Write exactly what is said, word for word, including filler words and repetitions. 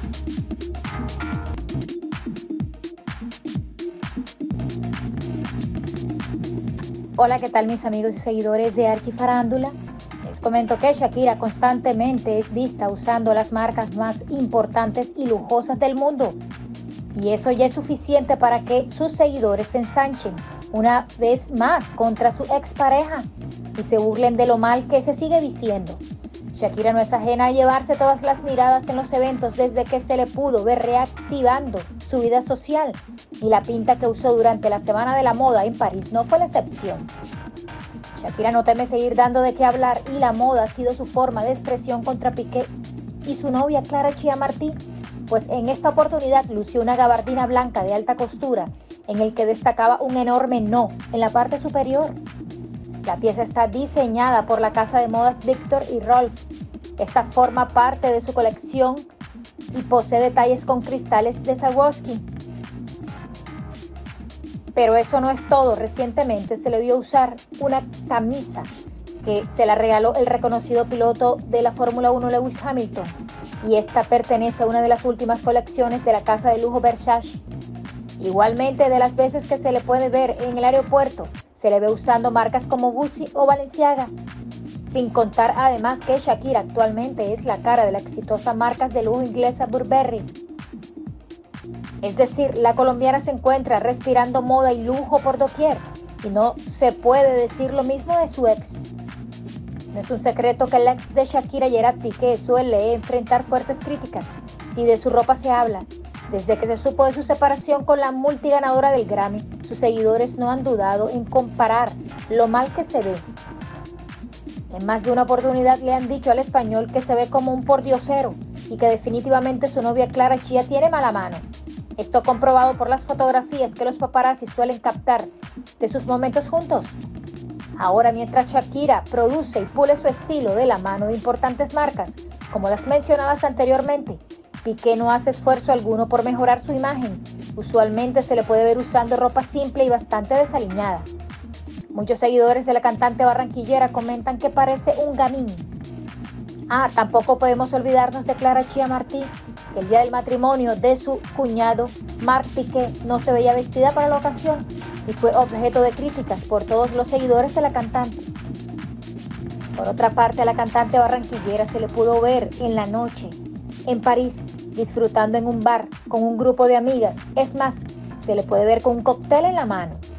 Hola, ¿qué tal mis amigos y seguidores de Arquifarándula? Les comento que Shakira constantemente es vista usando las marcas más importantes y lujosas del mundo. Y eso ya es suficiente para que sus seguidores se ensanchen una vez más contra su expareja y se burlen de lo mal que se sigue vistiendo. Shakira no es ajena a llevarse todas las miradas en los eventos desde que se le pudo ver reactivando su vida social, y la pinta que usó durante la Semana de la Moda en París no fue la excepción. Shakira no teme seguir dando de qué hablar y la moda ha sido su forma de expresión contra Piqué y su novia Clara Chía Martí, pues en esta oportunidad lució una gabardina blanca de alta costura en el que destacaba un enorme no en la parte superior. La pieza está diseñada por la casa de modas Viktor y Rolf. Esta forma parte de su colección y posee detalles con cristales de Swarovski. Pero eso no es todo. Recientemente se le vio usar una camisa que se la regaló el reconocido piloto de la Fórmula uno Lewis Hamilton, y esta pertenece a una de las últimas colecciones de la casa de lujo Versace. Igualmente, de las veces que se le puede ver en el aeropuerto, se le ve usando marcas como Gucci o Balenciaga, sin contar además que Shakira actualmente es la cara de la exitosa marca de lujo inglesa Burberry. Es decir, la colombiana se encuentra respirando moda y lujo por doquier, y no se puede decir lo mismo de su ex. No es un secreto que el ex de Shakira, Gerard Piqué, suele enfrentar fuertes críticas si de su ropa se habla. Desde que se supo de su separación con la multiganadora del Grammy, sus seguidores no han dudado en comparar lo mal que se ve. En más de una oportunidad le han dicho al español que se ve como un pordiosero y que definitivamente su novia Clara Chía tiene mala mano. Esto comprobado por las fotografías que los paparazzi suelen captar de sus momentos juntos. Ahora, mientras Shakira produce y pule su estilo de la mano de importantes marcas, como las mencionadas anteriormente, Piqué no hace esfuerzo alguno por mejorar su imagen. Usualmente se le puede ver usando ropa simple y bastante desaliñada. Muchos seguidores de la cantante barranquillera comentan que parece un gamín. Ah, tampoco podemos olvidarnos de Clara Chía Martí, que el día del matrimonio de su cuñado, Marc Piqué, no se veía vestida para la ocasión y fue objeto de críticas por todos los seguidores de la cantante. Por otra parte, a la cantante barranquillera se le pudo ver en la noche en París, disfrutando en un bar con un grupo de amigas. Es más, se le puede ver con un cóctel en la mano.